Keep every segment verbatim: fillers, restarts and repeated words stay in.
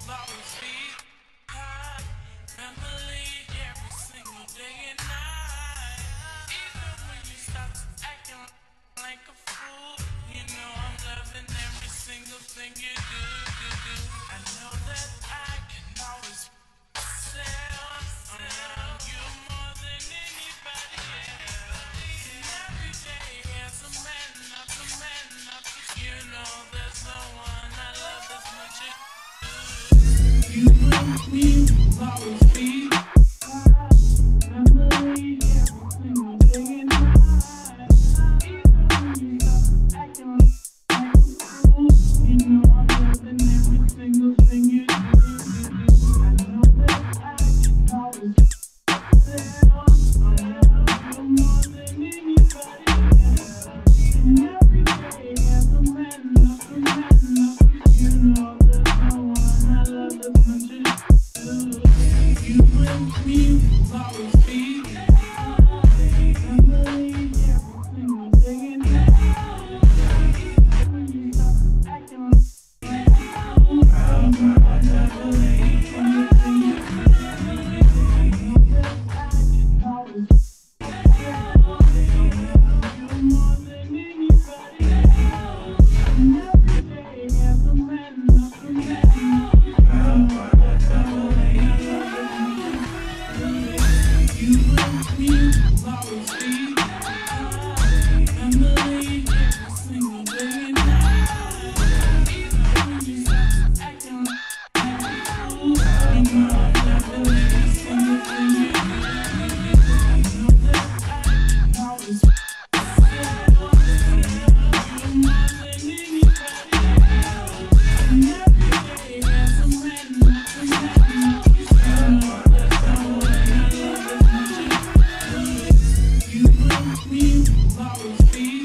always be high. Family every single day and night. Even when you stop acting like a fool, you know I'm loving every single thing you do, do, do. I know that I can always sell around you more than anybody else. And every day as a man up, a man up, you know there's no one I love as much as you. You and me will always be family every single day and night. Even when you stop acting like a fool, you know I'm loving every single thing you do. I know that I can always sell around you more than anybody else. And every day as a man up, a man up, you know there's no one I love as much as you. You and me will always be family every single day and night. Even when you stop acting like a fool, you know I never leave from the thing you do. I know that I can always sell around you more than anybody else. And every day as a man up, a man up, you know there's no one I love as much as you. You and me will always be family every single day and night. Even when you stop acting like a fool, you know I'm loving every single thing you do. I know that I can always sell around you more than anybody else. And every day as a man up, a man up, you know there's no one I love as much as you. You and me will always be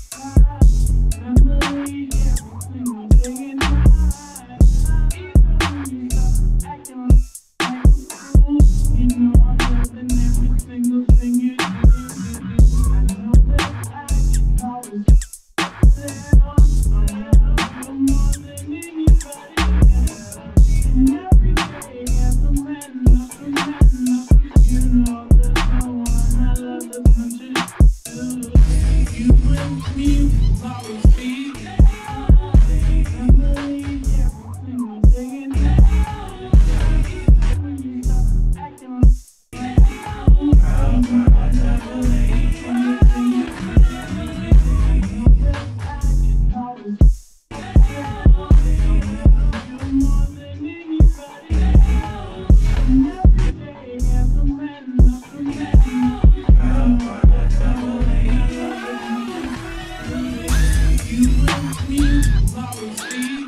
family every single day and night. Even when you stop acting like a fool, you know I'm loving every single thing you do. I know that I can always sell around you more than anybody else. And every day as a man up, a man up, you know there's no one I love as much as you. You and me will always be family every single day and night. Even when you stop acting like a fool, you know I never leave from the thing you do. I know that I can always sell around you more than anybody else. And every day as a man up, a man up, you know there's no one I love as much as you. You and me will always be